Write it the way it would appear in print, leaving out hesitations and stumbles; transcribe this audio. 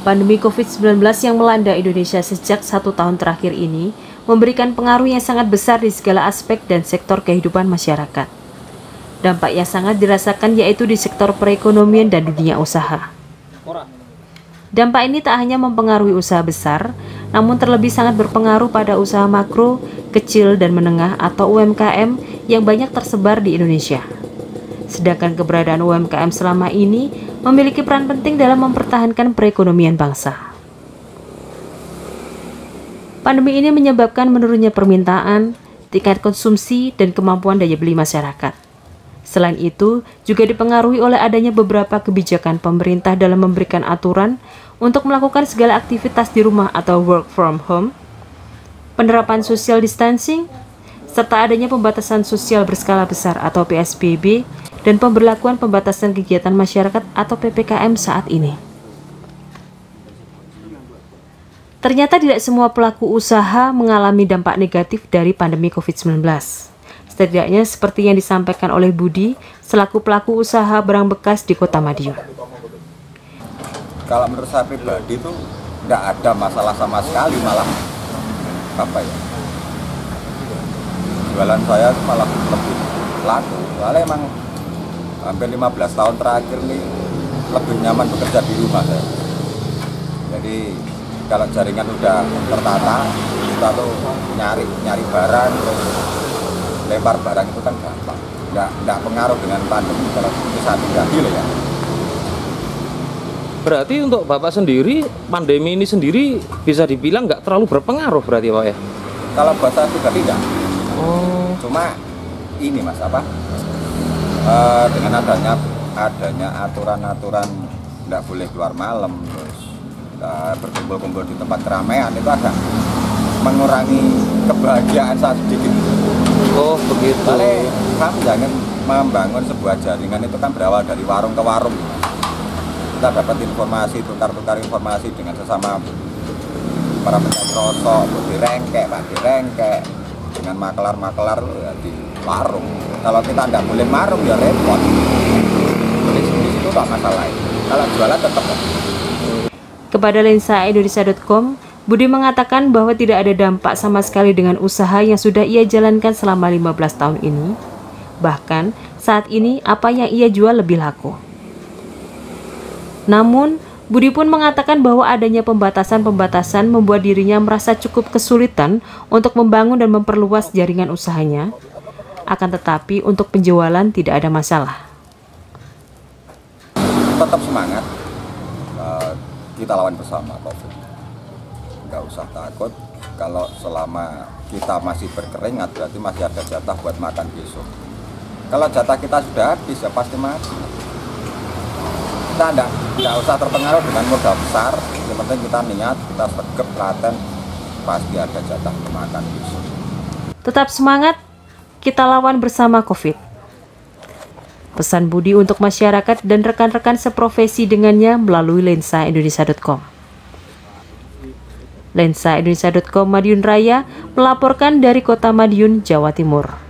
Pandemi COVID-19 yang melanda Indonesia sejak 1 tahun terakhir ini memberikan pengaruh yang sangat besar di segala aspek dan sektor kehidupan masyarakat. Dampak yang sangat dirasakan yaitu di sektor perekonomian dan dunia usaha. Dampak ini tak hanya mempengaruhi usaha besar, namun terlebih sangat berpengaruh pada usaha makro, kecil dan menengah atau UMKM yang banyak tersebar di Indonesia. Sedangkan keberadaan UMKM selama ini memiliki peran penting dalam mempertahankan perekonomian bangsa. Pandemi ini menyebabkan menurunnya permintaan, tingkat konsumsi, dan kemampuan daya beli masyarakat. Selain itu, juga dipengaruhi oleh adanya beberapa kebijakan pemerintah dalam memberikan aturan untuk melakukan segala aktivitas di rumah atau work from home, penerapan social distancing, serta adanya pembatasan sosial berskala besar atau PSBB, dan pemberlakuan pembatasan kegiatan masyarakat atau PPKM saat ini. Ternyata tidak semua pelaku usaha mengalami dampak negatif dari pandemi COVID-19. Setidaknya seperti yang disampaikan oleh Budi, selaku pelaku usaha barang bekas di Kota Madiun. Kalau menurut saya pribadi itu tidak ada masalah sama sekali, malah jualan saya malah lebih laku. Soalnya emang hampir 15 tahun terakhir nih lebih nyaman bekerja di rumah saya. Jadi kalau jaringan udah tertata, kita tuh nyari barang, terus lempar barang itu kan gampang. Nggak pengaruh dengan pandemi kalau bisa terjadi loh ya. Berarti untuk Bapak sendiri, pandemi ini sendiri bisa dibilang nggak terlalu berpengaruh berarti Pak ya? Kalau buat saya pribadi enggak. Cuma ini Mas dengan adanya aturan-aturan nggak boleh keluar malam, terus berkumpul-kumpul di tempat keramaian itu agak mengurangi kebahagiaan saat sedikit. Oh begitu. Soalnya kami jangan membangun sebuah jaringan itu kan berawal dari warung ke warung. Kita dapat informasi, tukar-tukar informasi dengan sesama para pedagang rosok, direngkek, dengan makelar-makelar di warung. Kalau kita nggak boleh marung ya repot. Jadi di situ tak masalah. Kalau jualan tetap. Kepada lensaindonesia.com, Budi mengatakan bahwa tidak ada dampak sama sekali dengan usaha yang sudah ia jalankan selama 15 tahun ini. Bahkan saat ini apa yang ia jual lebih laku. Namun, Budi pun mengatakan bahwa adanya pembatasan-pembatasan membuat dirinya merasa cukup kesulitan untuk membangun dan memperluas jaringan usahanya. Akan tetapi untuk penjualan tidak ada masalah. Tetap semangat, kita lawan bersama COVID. Nggak usah takut, kalau selama kita masih berkeringat berarti masih ada jatah buat makan besok. Kalau jatah kita sudah habis ya pasti mati. Kita nggak usah terpengaruh dengan modal besar, yang penting kita niat, kita sergap, laten, pasti ada jatah makan besok. Tetap semangat, kita lawan bersama COVID. Pesan Budi untuk masyarakat dan rekan-rekan seprofesi dengannya melalui lensaindonesia.com. Lensaindonesia.com Madiun Raya melaporkan dari Kota Madiun, Jawa Timur.